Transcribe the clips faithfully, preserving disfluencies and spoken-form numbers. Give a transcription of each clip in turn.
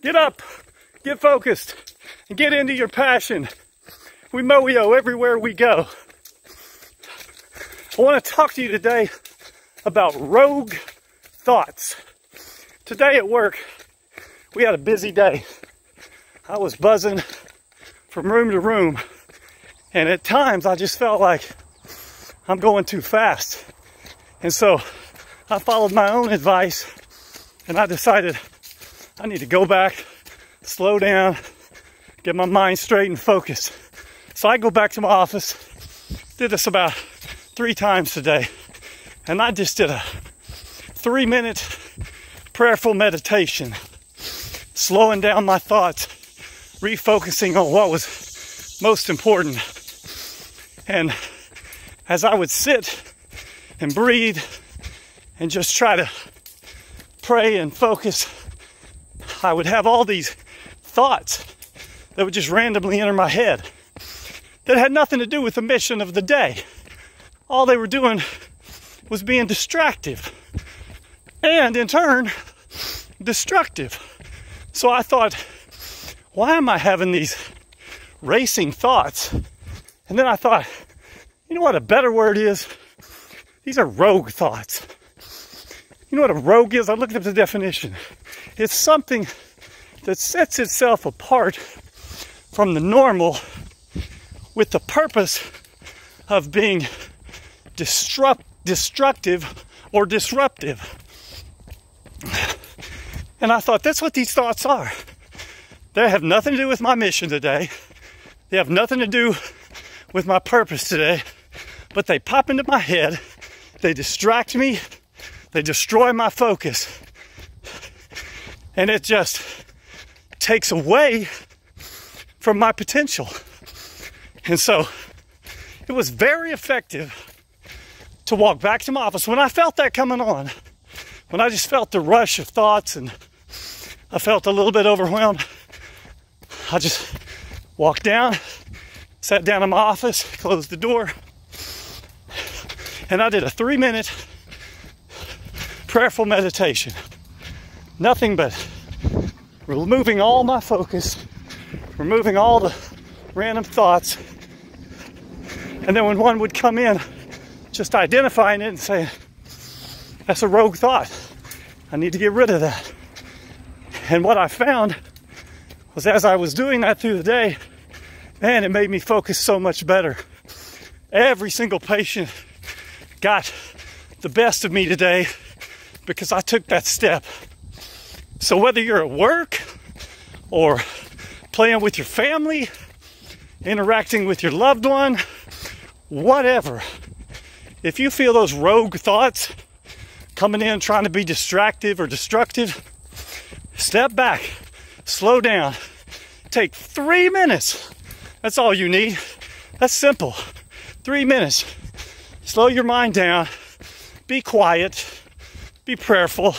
Get up, get focused, and get into your passion. We Moyo everywhere we go. I want to talk to you today about rogue thoughts. Today at work, we had a busy day. I was buzzing from room to room, and at times I just felt like I'm going too fast. And so I followed my own advice, and I decided I need to go back, slow down, get my mind straight and focused. So I go back to my office, did this about three times today, and I just did a three minute prayerful meditation, slowing down my thoughts, refocusing on what was most important. And as I would sit and breathe and just try to pray and focus, I would have all these thoughts that would just randomly enter my head that had nothing to do with the mission of the day. All they were doing was being distractive and in turn destructive. So I thought, why am I having these racing thoughts? And then I thought, you know what a better word is? These are rogue thoughts. You know what a rogue is? I looked up the definition. It's something that sets itself apart from the normal with the purpose of being disrupt, destructive or disruptive. And I thought, that's what these thoughts are. They have nothing to do with my mission today. They have nothing to do with my purpose today. But they pop into my head. They distract me. They destroy my focus. And it just takes away from my potential. And so it was very effective to walk back to my office when I felt that coming on. When I just felt the rush of thoughts and I felt a little bit overwhelmed, I just walked down, sat down in my office, closed the door, and I did a three minute prayerful meditation. Nothing but removing all my focus, removing all the random thoughts. And then when one would come in, just identifying it and saying, that's a rogue thought. I need to get rid of that. And what I found was as I was doing that through the day, man, it made me focus so much better. Every single patient got the best of me today because I took that step. So whether you're at work or playing with your family, interacting with your loved one, whatever, if you feel those rogue thoughts coming in trying to be distractive or destructive, step back, slow down, take three minutes. That's all you need. That's simple. Three minutes. Slow your mind down, be quiet, be prayerful,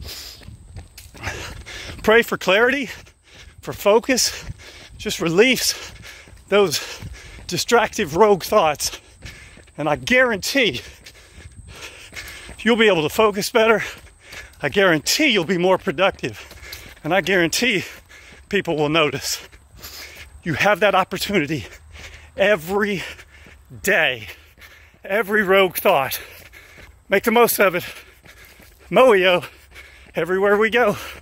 pray for clarity, for focus, just release those distractive rogue thoughts. And I guarantee you'll be able to focus better. I guarantee you'll be more productive. And I guarantee people will notice. You have that opportunity every day. Every rogue thought. Make the most of it. Moyo, everywhere we go.